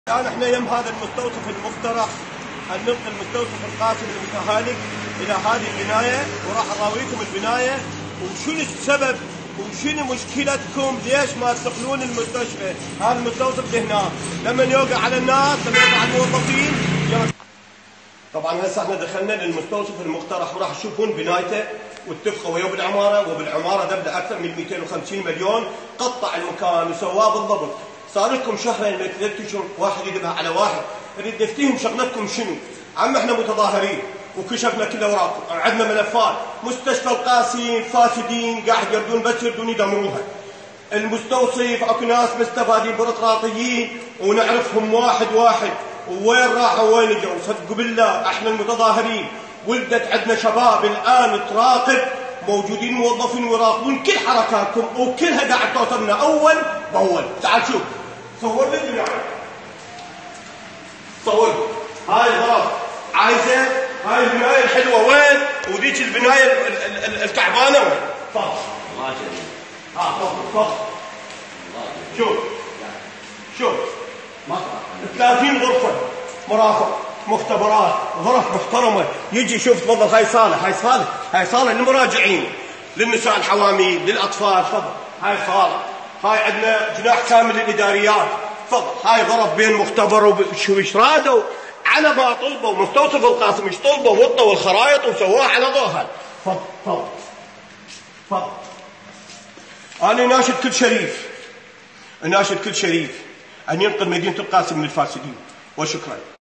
الآن احنا يم هذا المستوصف المقترح أن ننقل مستوصف القاسم المتهالك إلى هذه البناية، وراح أراويكم البناية وشنو السبب وشنو مشكلتكم، ليش ما تنقلون المستشفى. هذا المستوصف هنا لما يوقع على الناس، لما يوقع على الموظفين. طبعا هسه احنا دخلنا للمستوصف المقترح وراح تشوفون بنايته واتفقوا ويا بالعماره، وبالعماره دبله اكثر من 250 مليون، قطع المكان وسواه بالضبط. صار لكم شهرين من 3 اشهر واحد يذبح على واحد، نريد نفتهم شغلتكم شنو؟ عم احنا متظاهرين وكشفنا كل اوراقكم، عندنا ملفات، مستشفى القاسم فاسدين قاعد يردون بس يردون يدمروها. المستوصف اكو ناس مستفادين بيروقراطيين ونعرفهم واحد واحد، وين راحوا وين اجوا. صدقوا بالله احنا المتظاهرين ولدت عندنا شباب الان تراقب، موجودين موظفين ويراقبون كل حركاتكم وكلها قاعد توصلنا اول باول. تعال شوف، صور لي البنايه، صور هاي الغرف عايزه، هاي البنايه الحلوه وين، وذيك البنايه التعبانه وين؟ تفضل الله يجزيك. تفضل شوف شوف 30 غرفه مرافق، مختبرات، غرف محترمه. يجي شوف تفضل، هاي صاله، هاي صاله للمراجعين، للنساء الحوامل، للاطفال. تفضل هاي صاله، هاي عندنا جناح كامل للاداريات. تفضل هاي غرف بين مختبر وشو ايش رادوا على ما طلبوا مستوصف القاسم، ايش طلبوا وطوا الخرائط وسووها على ضوءها. تفضل تفضل تفضل. انا ناشد كل شريف ان ينقذ مدينه القاسم من الفاسدين، وشكرا.